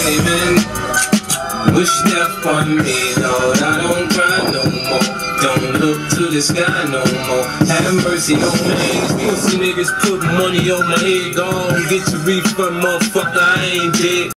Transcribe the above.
saving. Wish death on me, Lord, I don't cry no more. Don't look to the sky no more. Have mercy on me. Pussy niggas put money on my head. Go on, get your refund, motherfucker, I ain't dead.